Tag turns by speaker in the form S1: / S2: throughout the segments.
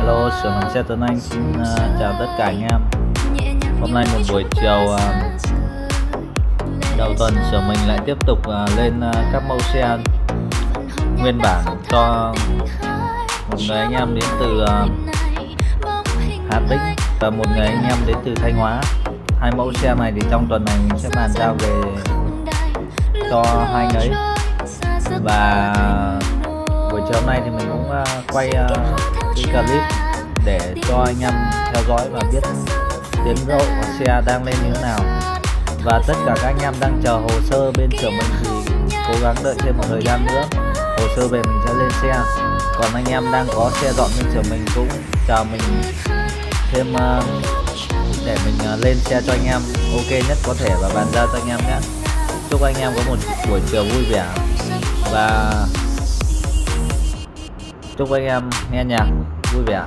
S1: Hello, Sưởng Bằng Xe Tuấn Anh xin chào tất cả anh em. Hôm nay một buổi chiều đầu tuần, Sưởng mình lại tiếp tục lên các mẫu xe nguyên bản cho một người anh em đến từ Hà Tĩnh và một người anh em đến từ Thanh Hóa. Hai mẫu xe này thì trong tuần này mình sẽ bàn giao về cho hai anh ấy. Và buổi chiều hôm nay thì mình cũng quay cái clip để cho anh em theo dõi và biết tiến độ của xe đang lên như thế nào. Và tất cả các anh em đang chờ hồ sơ bên xưởng mình thì cố gắng đợi thêm một thời gian nữa, hồ sơ về mình sẽ lên xe. Còn anh em đang có xe dọn bên xưởng mình cũng chờ mình thêm để mình lên xe cho anh em ok nhất có thể và bàn giao cho anh em nhé. Chúc anh em có một buổi chiều vui vẻ và chúc anh em nghe nhạc vui vẻ.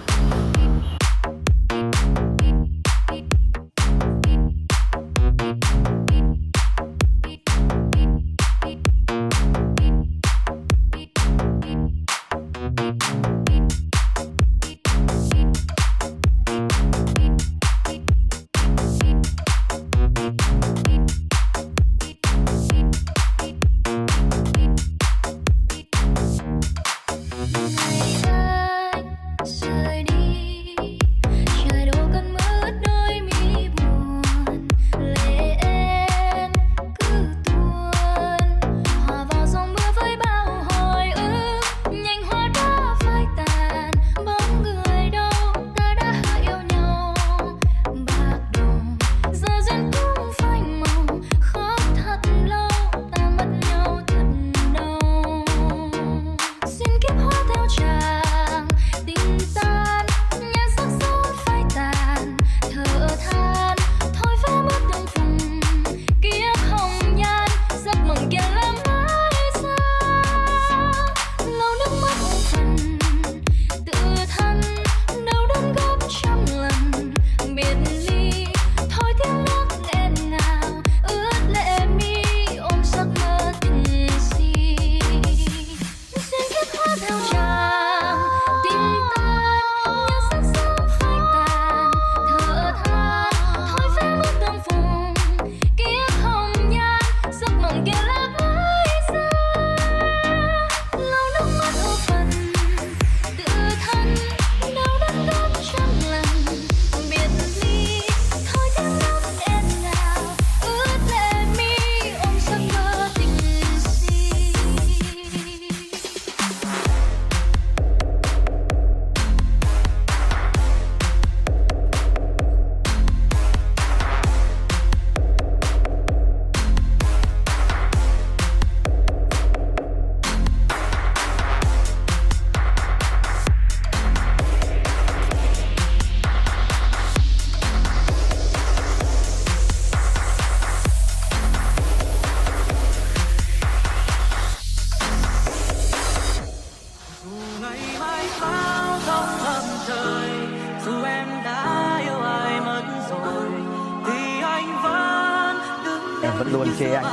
S2: Em vẫn luôn chê anh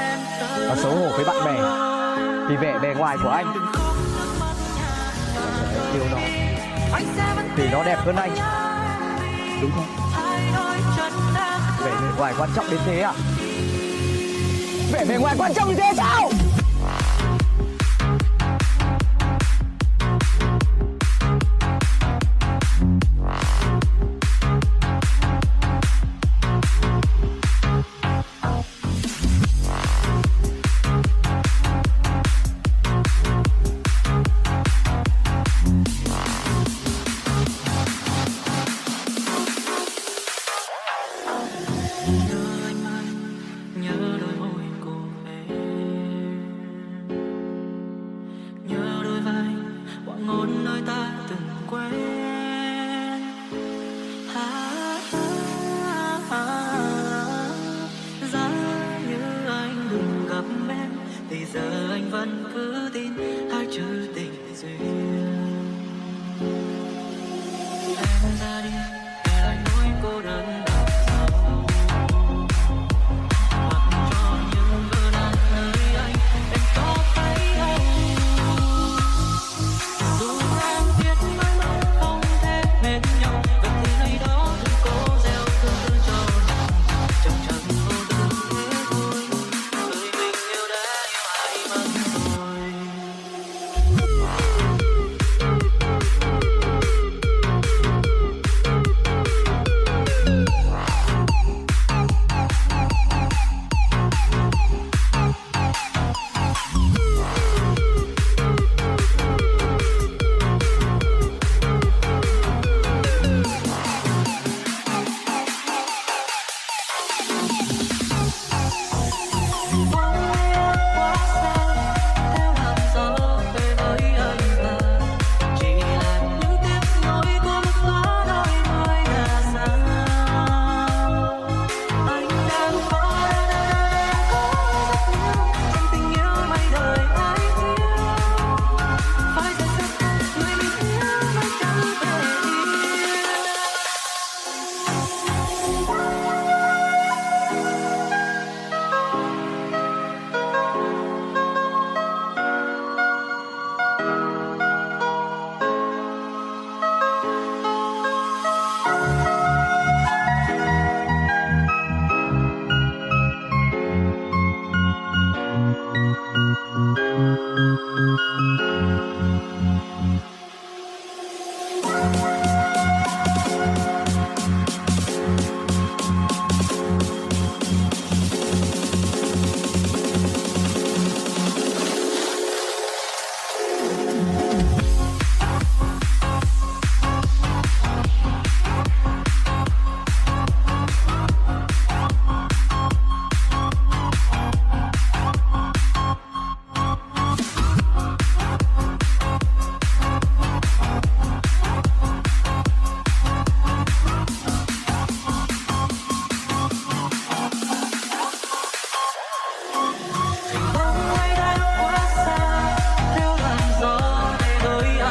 S2: và xấu hổ với bạn bè vì vẻ bề ngoài của anh. Em yêu nó vì nó đẹp hơn anh, đúng không? Vẻ bề ngoài quan trọng đến thế à? Vẻ bề ngoài quan trọng như thế sao?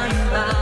S3: tan